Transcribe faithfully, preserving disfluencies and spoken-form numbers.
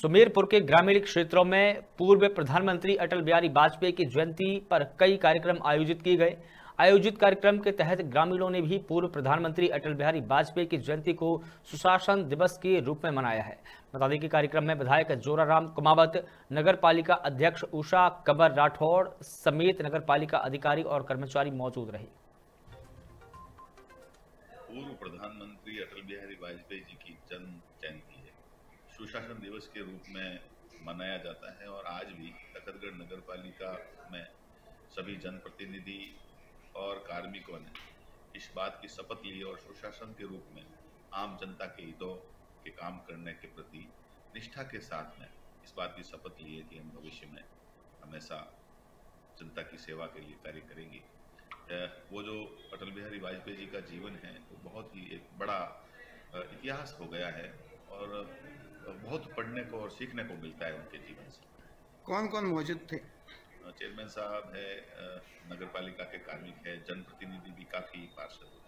सुमेरपुर के ग्रामीण क्षेत्रों में पूर्व प्रधानमंत्री अटल बिहारी वाजपेयी की जयंती पर कई कार्यक्रम आयोजित किए गए। आयोजित कार्यक्रम के तहत ग्रामीणों ने भी पूर्व प्रधानमंत्री अटल बिहारी वाजपेयी की जयंती को सुशासन दिवस के रूप में मनाया है। बता दें कि कार्यक्रम में विधायक जोराराम कुमावत, नगर पालिका अध्यक्ष उषा कबर राठौड़ समेत नगर पालिका अधिकारी और कर्मचारी मौजूद रहे। पूर्व प्रधानमंत्री अटल बिहारी वाजपेयी जी की जन्म जयंती है, सुशासन दिवस के रूप में मनाया जाता है और आज भी तखतगढ़ नगर पालिका में सभी जनप्रतिनिधि और कार्मिकों ने इस बात की शपथ ली और सुशासन के रूप में आम जनता के हितों के काम करने के प्रति निष्ठा के साथ में इस बात की शपथ ली है कि हम भविष्य में हमेशा जनता की सेवा के लिए कार्य करेंगे। वो जो अटल बिहारी वाजपेयी जी का जीवन है वो बहुत ही एक बड़ा इतिहास हो गया है और बहुत पढ़ने को और सीखने को मिलता है उनके जीवन से। कौन कौन मौजूद थे? चेयरमैन साहब है, नगर पालिका के कार्मिक है, जनप्रतिनिधि भी काफी पार्षद